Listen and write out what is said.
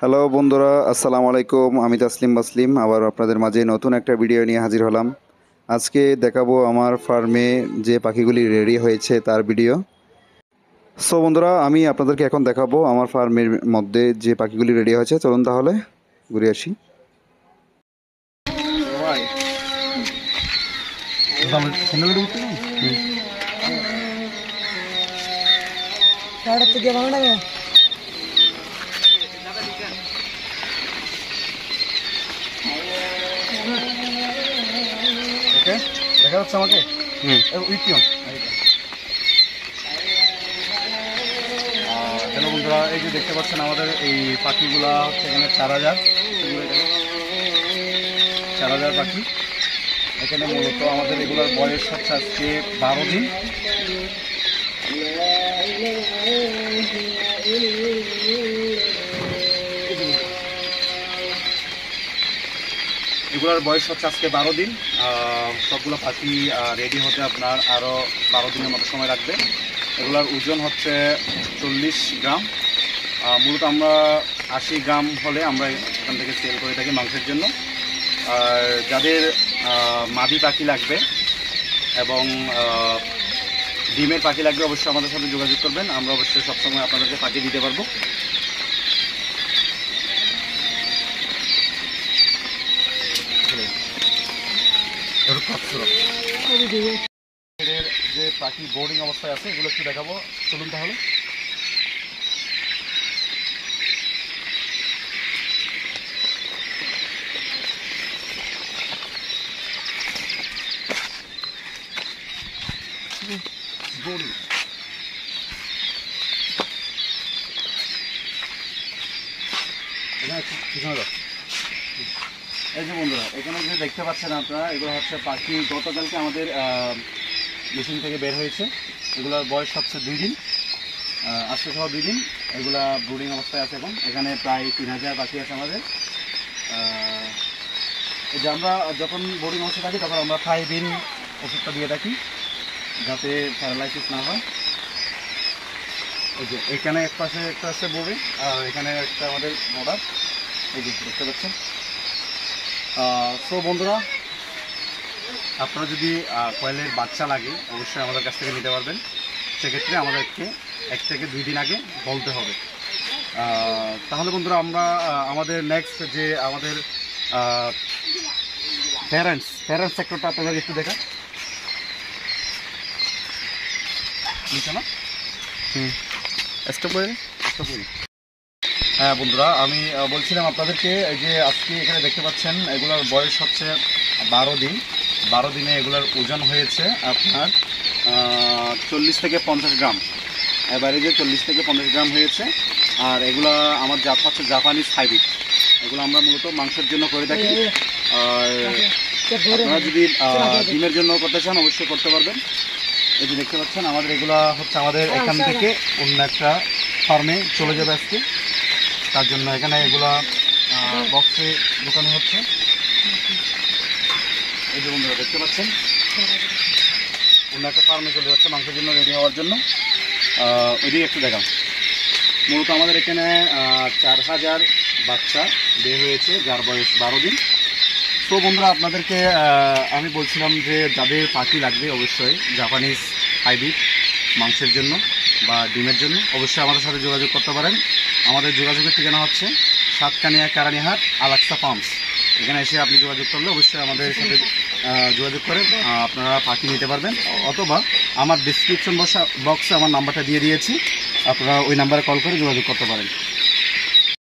Hello বন্ধুরা, আসসালামু আলাইকুম। আমি তাসলিম বাসলিম আবার আপনাদের মাঝে নতুন একটা ভিডিও নিয়ে হাজির হলাম। আজকে দেখাবো আমার ফার্মে যে পাখিগুলি রেডি হয়েছে তার ভিডিও। সো বন্ধুরা, আমি আপনাদেরকে এখন দেখাবো আমার ফার্মের মধ্যে যে পাখিগুলি রেডি হয়েছে। চলুন তাহলে ঘুরে আসি। দেখা যাচ্ছে আমাকে? হ্যালো বন্ধুরা, এই যে দেখতে পাচ্ছেন আমাদের এই পাখিগুলা হচ্ছে এখানে 4000 পাখি। এখানে মূলত আমাদের এগুলোর বয়স হচ্ছে আজকে 12 দিন। এগুলোর বয়স হচ্ছে আজকে 12 দিন। সবগুলো পাখি রেডি হতে আপনার আরও 12 দিনের মতো সময় লাগবে। এগুলোর ওজন হচ্ছে 40 গ্রাম। মূলত আমরা 80 গ্রাম হলে আমরা এখান থেকে সেল করে থাকি মাংসের জন্য। আর যাদের মাদি পাখি লাগবে এবং ডিমের পাখি লাগবে অবশ্যই আমাদের সাথে যোগাযোগ করবেন। আমরা অবশ্যই সবসময় আপনাদেরকে পাখি দিতে পারবো। যে পাখি বোর্ডিং অবস্থায় আছে এগুলো একটু দেখাবো, চলুন তাহলে। এই যে বন্ধুরা, এখানে যে দেখতে পাচ্ছেন আপনারা, এগুলো হচ্ছে পাখি গতকালকে আমাদের মেশিন থেকে বের হয়েছে। এগুলোর বয়স হচ্ছে 2 দিন, আজকে সহ 2 দিন। এগুলা ব্রুডিং অবস্থায় আছে এখন। এখানে প্রায় 3000 পাখি আছে আমাদের। এই যে আমরা যখন বোর্ডিং অবস্থায় থাকি তখন আমরা 5 দিন ওষুধটা দিয়ে থাকি যাতে প্যারালাইসিস না হয়। এই যে এখানে এক পাশে একটা আছে বোর্ডিং, আর এখানে একটা আমাদের বর্ডার, এই যে দেখতে পাচ্ছেন। তো বন্ধুরা, আপনারা যদি কোয়েলের বাচ্চা লাগে অবশ্যই আমাদের কাছ থেকে নিতে পারবেন। সেক্ষেত্রে আমাদেরকে 1 থেকে 2 দিন আগে বলতে হবে। তাহলে বন্ধুরা, আমরা আমাদের নেক্সট যে আমাদের প্যারেন্টস সেক্টরটা আপনাদের একটু দেখা নিচে না। হ্যাঁ বন্ধুরা, আমি বলছিলাম আপনাদেরকে যে আজকে এখানে দেখতে পাচ্ছেন এগুলোর বয়স হচ্ছে 12 দিন। 12 দিনে এগুলোর ওজন হয়েছে আপনার 40 থেকে 50 গ্রাম। এবারে যে 40 থেকে 50 গ্রাম হয়েছে। আর এগুলা আমার জাত হচ্ছে জাপানিজ হাইব্রিড। এগুলো আমরা মূলত মাংসের জন্য করে থাকি। আর আপনারা যদি ডিমের জন্য করতে চান অবশ্যই করতে পারবেন। এই যে দেখতে পাচ্ছেন আমাদের এগুলা হচ্ছে আমাদের এখান থেকে অন্য একটা ফার্মে চলে যাবে আজকে। তার জন্য এখানে এগুলা বক্সে ঢোকানো হচ্ছে। এই যে বন্ধুরা দেখতে পাচ্ছেন অন্য একটা ফার্মে চলে যাচ্ছে মাংসের জন্য রেডি হওয়ার জন্য। ওইদিকে একটু দেখাম। মূলত আমাদের এখানে 4000 বাচ্চা বের হয়েছে, যার বয়স 12 দিন। তো বন্ধুরা, আপনাদেরকে আমি বলছিলাম যে যাদের পাখি লাগবে অবশ্যই জাপানিজ হাইব্রিড মাংসের জন্য বা ডিমের জন্য অবশ্যই আমাদের সাথে যোগাযোগ করতে পারেন। আমাদের যোগাযোগের ঠিকানা হচ্ছে সাতকানিয়া কারানিহাট আলাক্সা ফার্মস। এখানে এসে আপনি যোগাযোগ করলে অবশ্যই আমাদের সাথে যোগাযোগ করে আপনারা পাখি নিতে পারবেন। অথবা আমার ডিসক্রিপশন বক্সে আমার নাম্বারটা দিয়ে দিয়েছি, আপনারা ওই নাম্বারে কল করে যোগাযোগ করতে পারেন।